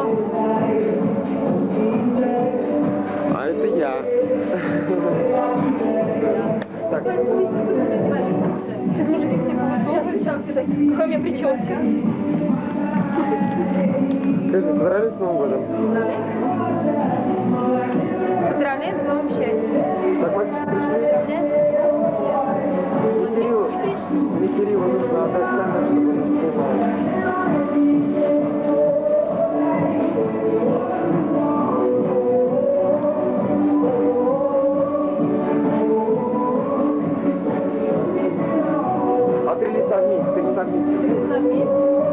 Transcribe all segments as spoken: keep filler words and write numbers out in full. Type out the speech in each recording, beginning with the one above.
А это я. Так. Сейчас мужики все повышают. Какая у меня прическа? Скажи, поздравляю с Новым годом. Поздравляю с новым счастьем. Так, мальчики пришли? Не Кирилл, не Кириллу нужно отдать камеру, чтобы он не снимал. А три листа вместе, три листа вместе. Три листа вместе.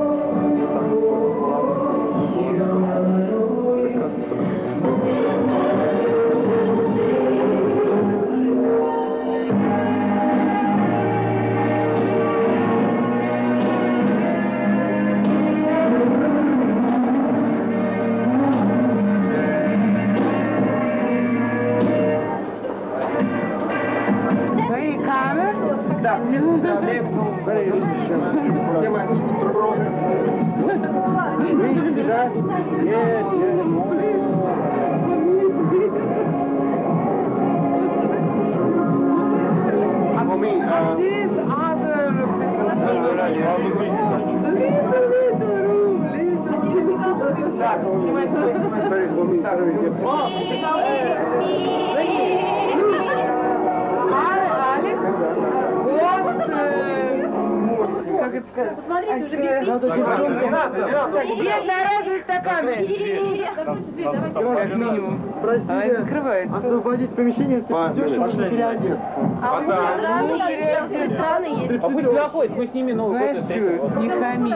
Посмотрите, уже без пить. Есть народные стаканы. Как минимум. Она не закрывается. Освободить помещение, ты идешь, можно переодеться. А у меня страны есть. А пусть заходит, мы с ними новый Знаешь что, не хами.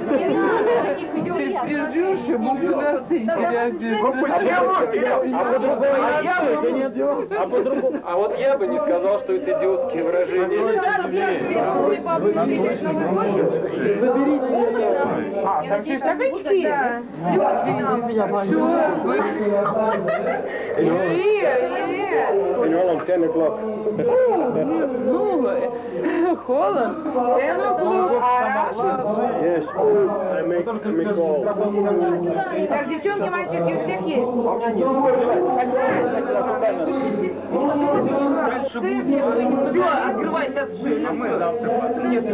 Ты прижишь, и могут нас и переодеться. А по-другому, а вот я бы не сказал, что это идиотские выражения. А, там все стаканчики? Юрия, Юрия. Ну, холод. Так, девчонки, мальчики, у всех есть? Дальше будет. Все, открывай сейчас шею. А мы нет,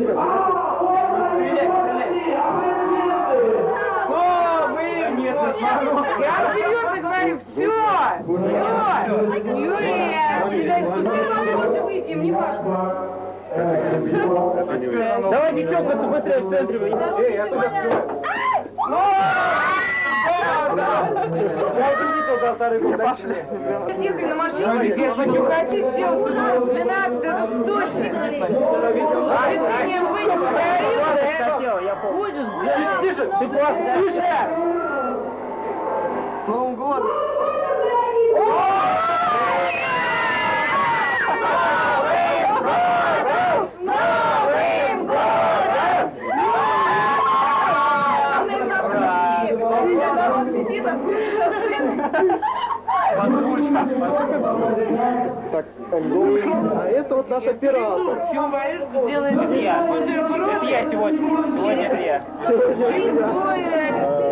О, вы! Нет, я серьезно говорю, все! Все! Юрия! Мы выпьем, не важно. Давай, девчонка, ты быстрее в центре. Эй, я туда Пошли. Ехали на машине, я хочу хотеть сделать двенадцать, это точно. А ты мне выйдешь, говорила, будешь, тише, ты классно, тише! С Новым годом! Так, а это вот наш оператор. Чего боишься, делай это я. Это я сегодня. Сегодня это я.